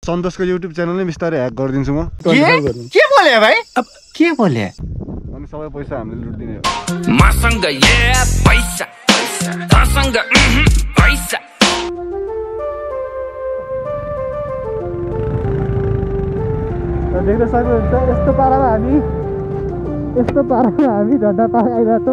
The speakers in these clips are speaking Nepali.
सन्तोषको युट्युब च्यानल नै बिस्तारै ह्याक गरिदिन्छु म। के बोले भाइ? अब के बोले? अनि सबै पैसा हामीले लुट्दिने हो। मसँग पैसा पैसा तसँग पैसा। देख्न सक्नुहुन्छ यस्तो पारामा हामी झन्डा पार्क आइरहेछौँ।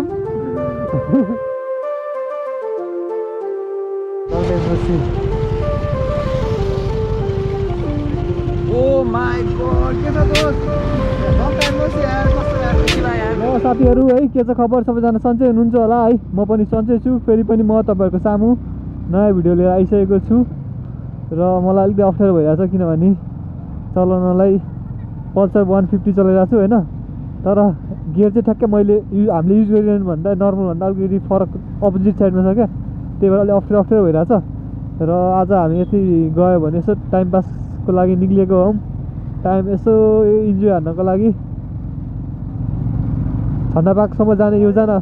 साथीहरू है, के छ खबर? सबैजना सन्चै हुनुहुन्छ होला है। म पनि सन्चै छु। फेरि पनि म तपाईँहरूको सामु नयाँ भिडियो लिएर आइसकेको छु र मलाई अलिकति अप्ठ्यारो भइरहेछ, किनभने चलाउनलाई पल्सर 150 चलाइरहेको छु होइन। तर गियर चाहिँ ठ्याक्कै हामीले युज गरिरहनु भन्दा नर्मलभन्दा अलिकति फरक अपोजिट साइडमा छ क्या, त्यही भएर अलिक अप्ठ्यारो भइरहेछ। र आज हामी यति गयो भने यसो टाइम पासको लागि निक्लिएको हौँ। टाइम यसो इन्जोय हान्नको लागि झन्डा पार्कसम्म जाने योजना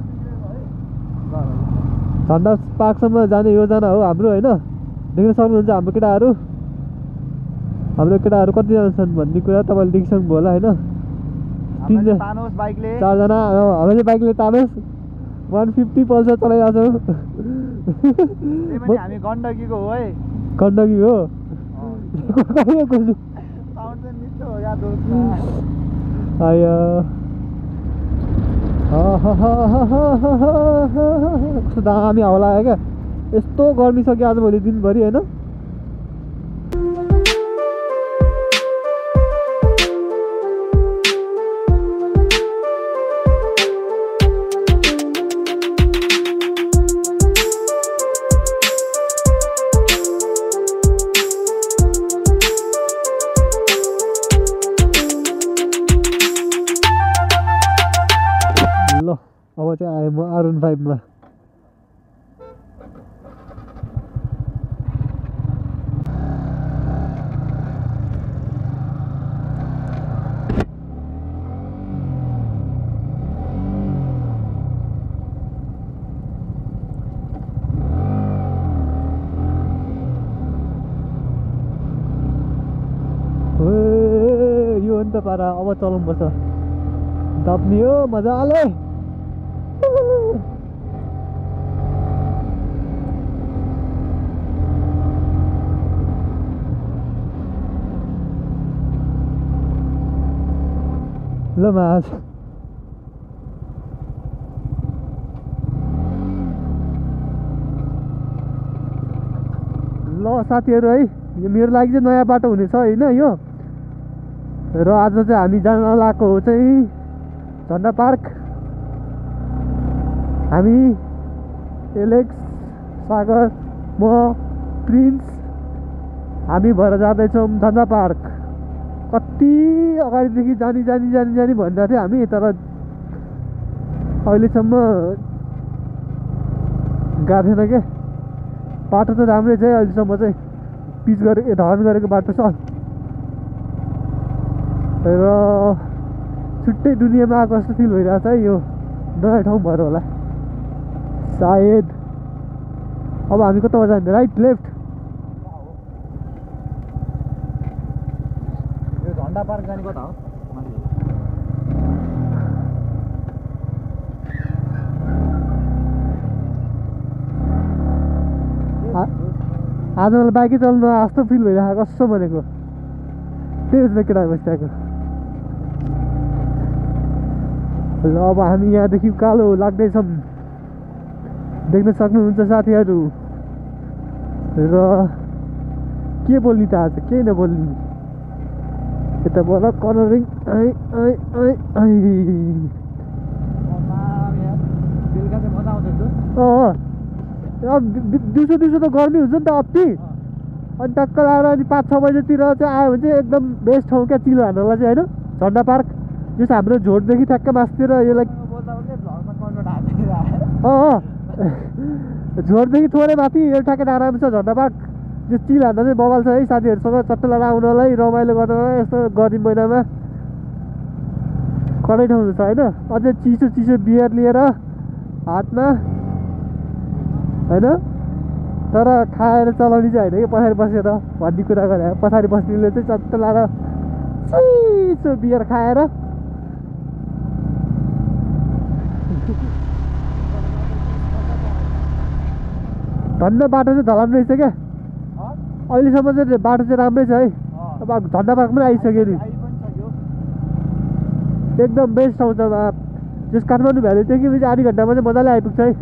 हो हाम्रो होइन। देख्न सक्नुहुन्छ हाम्रो केटाहरू कतिजना छन् भन्ने कुरा तपाईँले देखिसक्नुभयो होला होइन। 3जना 4जना हामीले बाइकले तानोस् 150 पल्सर चलाइरहेको छौँ। हामी गण्डकीको हो है। गण्डकी हो कस्तो दामी हावा लाग्यो क्या। यस्तो गर्मी छ कि आजभोलि दिनभरि होइन। अब चाहिँ आएँ म R15 मा। यो हो नि त पारा। अब चलाउनुपर्छ, दब्ने हो मजाले। ल मास ल साथीहरू है, यो मेरो लागि चाहिँ नयाँ बाटो हुनेछ होइन यो। र आज चाहिँ हामी जान लागेको हो चाहिँ झन्डा पार्क। हामी एलेक्स, सागर, म, प्रिन्स हामी भएर जाँदैछौँ झन्डा पार्क। कति अगाडिदेखि जानी भनिरहेको थियो हामी, तर अहिलेसम्म गएको थिएन क्या। बाटो त राम्रै छ अहिलेसम्म चाहिँ, पिच गरेको ढर्न गरेको बाटो छ। र छुट्टै दुनियाँमा आएको जस्तो फिल भइरहेछ है। यो नयाँ ठाउँ भएर होला सायद। अब हामी कताबाट जाने? Right left? यो झन्डा पार्क जाने कता हो? आज मलाई बाइकै चल्नु जस्तो फिल भइरहेको, कस्तो भनेको त्यही हो केटा बसिरहेको। ल अब हामी यहाँदेखि कालो लाग्दैछौँ, देख्न सक्नुहुन्छ साथीहरू। र के बोल्ने त आज, केही नबोल्ने। यता बोल कर्नरिङ दिउँसो त गर्मी हुन्छ नि त अति। अनि टक्क लगाएर अनि 5-6 बजेतिर चाहिँ आयो भने चाहिँ एकदम बेस्ट ठाउँ क्या चिल हान्नलाई चाहिँ होइन। झन्डा पार्क जस हाम्रो झोडदेखि ठ्याक्क मासतिर यसलाई झोडदेखि थोरै माथि यो ठ्याक्कै आराम छ झन्डा पार्क। यो चिल हान्न चाहिँ बवाल छ है साथीहरूसँग चट्ट लगाएर आउनलाई, रमाइलो गर्नलाई। यस्तो गर्मी महिनामा कडै ठाउँ छ होइन। अझै चिसो बियर लिएर हातमा होइन तर खाएर चलाउने चाहिँ होइन कि पछाडि बसेर भन्ने कुरा गरे पछाडि बस्नेले चाहिँ चट्ट लाएर सो बियर खाएर झन्डा बाटो चाहिँ ढलान रहेछ क्या अहिलेसम्म चाहिँ बाटो चाहिँ राम्रै छ है अब झन्डा पार्क पनि आइसक्यो नि एकदम बेस्ट ठाउँ छ जस काठमाडौँ भ्यालीदेखि पछि आधी घन्टामा चाहिँ मजाले आइपुग्छ है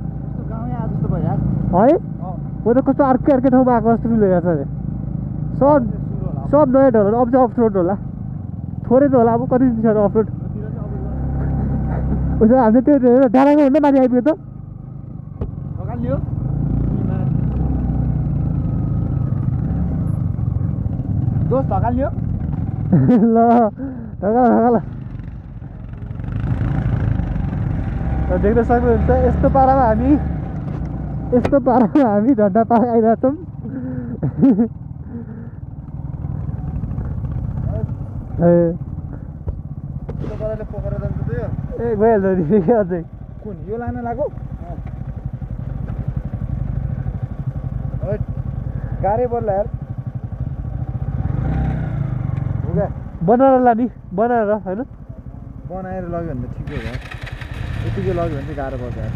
है म त कस्तो अर्कै ठाउँमा आएको जस्तो फिल भइरहेको छ सब नयाँ ठाउँ होला अब चाहिँ अफ रोड होला थोरै त होला अब कति दिन छ अफ रोड उसो हामीले त्यो डाँडाको भन्दा माथि आइपुग्यो त दोस्त ढकाल्यो ल ढकाल देख्न सक्नुहुन्छ यस्तो पारामा हामी झन्डा पार्क आइरहेछौँ ए गइहाल्छ नि अझै कुन यो लान लाग्यो गाह्रै पर्ला यार बनाएर लाने बनाएर होइन बनाएर लग्यो भने त ठिकै हो यतिकै लग्यो भने चाहिँ गाह्रो पर्छ यार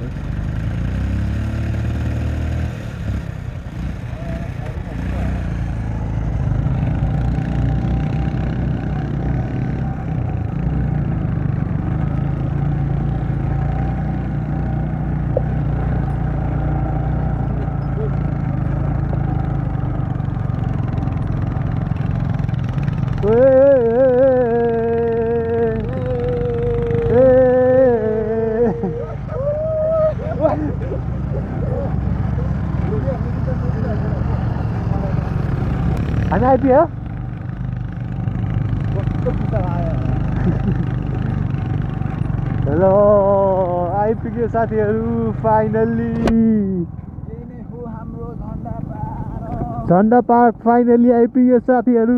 हामी आइपुग्यो हेलो आइपुग्यो साथीहरू फाइनल्ली झन्डा पार्क फाइनल्ली आइपुग्यो साथीहरू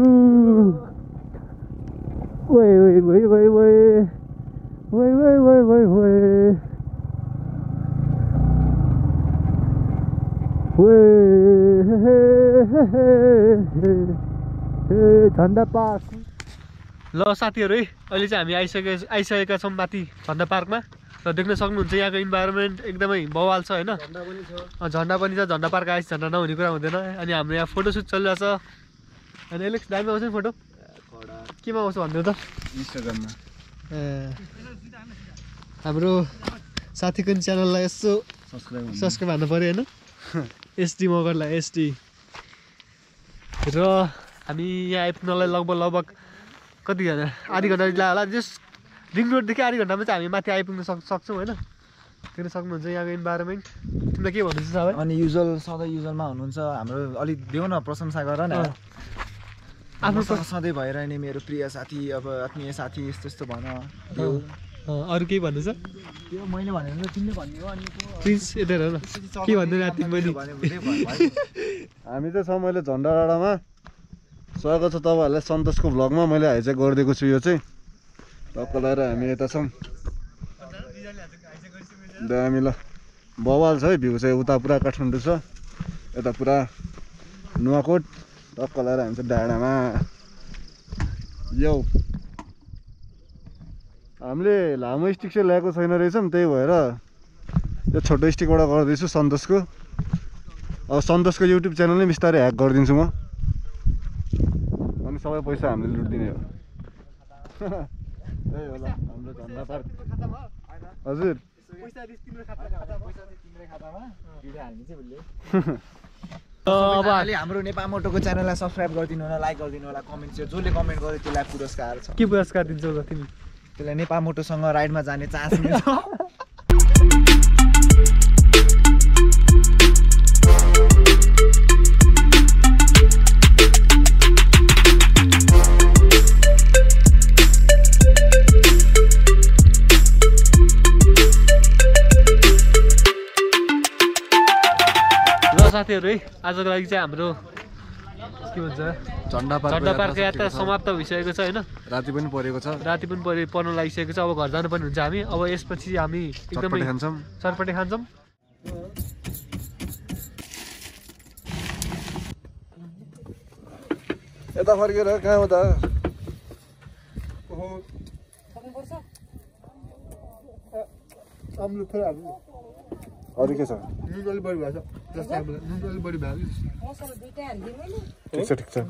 ओए ओए ओए ओए ओए ओए ओए ओए ओए ओए झन्डा पार्क ल साथीहरू है अहिले चाहिँ हामी आइसकेका छौँ माथि झन्डा पार्कमा र देख्न सक्नुहुन्छ यहाँको इन्भाइरोमेन्ट एकदमै बवाल छ होइन झन्डा पनि छ झन्डा पार्क आएपछि झन्डा नहुने कुरा हुँदैन अनि हाम्रो यहाँ फोटोसुट चलिरहेछ अनि एलेक्स दामी आउँछ नि फोटो केमा आउँछ भन्नु त इन्स्टाग्राममा हाम्रो साथीको नि च्यानललाई यसो सब्सक्राइब हान्नु पऱ्यो होइन एसडी मगरलाई एसडी र हामी यहाँ आइपुग्नलाई लगभग कति घन्टा आधी घन्टा लाग्यो होला जस रिङ रोडदेखि आधी घन्टामा चाहिँ हामी माथि आइपुग्न सक्छौँ होइन देख्न सक्नुहुन्छ यहाँको इन्भाइरोमेन्ट तिमीलाई के भन्नु छ सबै अनि सधैँ युजलमा हुनुहुन्छ हाम्रो अलिक देऊ न प्रशंसा गर न आफ्नो सधैँ भइरहने मेरो प्रिय साथी अब आत्मीय साथी यस्तो यस्तो भन अरू केही भन्नु छ त्यो मैले भनेर तिमीले भन्ने हो अनि प्लिज यता हेर न के भन्नु राति मैले हामी चाहिँ छौँ मैले झन्डा डाँडामा स्वागत छ तपाईँहरूलाई सन्तोषको भ्लगमा मैले हाइजेक गरिदिएको छु यो चाहिँ टक्क लगाएर हामी यता छौँ दामी ल बवाल छ है भ्यू चाहिँ उता पुरा काठमाडौँ छ यता पुरा नुवाकोट टक्क लगाएर हामी चाहिँ डाँडामा यो हामीले लामो स्टिक चाहिँ ल्याएको छैन रहेछौँ त्यही भएर यो छोटो स्टिकबाट गर्दैछु सन्तोषको अब सन्तोषको युट्युब च्यानल नै बिस्तारै ह्याक गरिदिन्छु म अनि सबै पैसा हामीले लुटिदिने हो त्यही होला हाम्रो झन्डा पार्क हजुर अब हाम्रो नेपाल मोटोको च्यानललाई सब्सक्राइब गरिदिनु होला लाइक गरिदिनु होला कमेन्ट सेयर जसले कमेन्ट गर्यो त्यसलाई पुरस्कार छ के पुरस्कार दिन्छौ ल तिमी त्यसलाई नेपाल मोटोसँग राइडमा जाने चान्स मिल्छ साथीहरू है आजको लागि चाहिँ हाम्रो के भन्छ झन्डा पार्क यात्रा समाप्त भइसकेको छ होइन राति पनि परेको छ पर्न लागिसकेको छ अब घर जानु पनि हुन्छ हामी अब यसपछि हामी एकदमै खान्छौँ चटपटे खान्छौँ यता फर्केर कहाँ हो त अरू के छ ठिक छ ठिक छ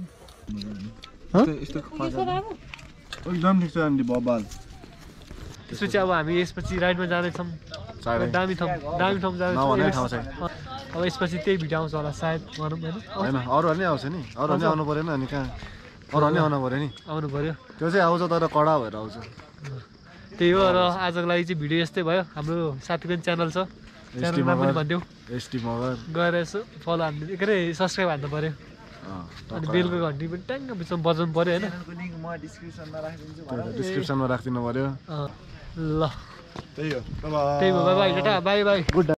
एकदम ठिक छ आन्टी बबाल त्यसपछि अब हामी यसपछि राइडमा जाँदैछौँ दामी ठाउँ जाँदैछौँ अब यसपछि त्यही भिडियो आउँछ होला सायद भनौँ होइन अरूहरू नै आउँछ नि अरूहरू नै आउनु परेन अनि कहाँ अरूहरू नै आउनु पऱ्यो नि आउनु पऱ्यो त्यो चाहिँ आउँछ तर कडा भएर आउँछ त्यही हो र आजको लागि चाहिँ भिडियो यस्तै भयो हाम्रो साथीको पनि च्यानल छ च्यानलमा पनि भनिदेऊ एसटी मगर गएर यसो फलो हान्नु के अरे सब्सक्राइब हान्नु पऱ्यो अनि बेलको घन्टी पनि ट्याङ्ग बिचमा बजाउनु पऱ्यो होइन डिस्क्रिप्सनमा राखिदिनु पऱ्यो ल त्यही हो बाई बाई गुड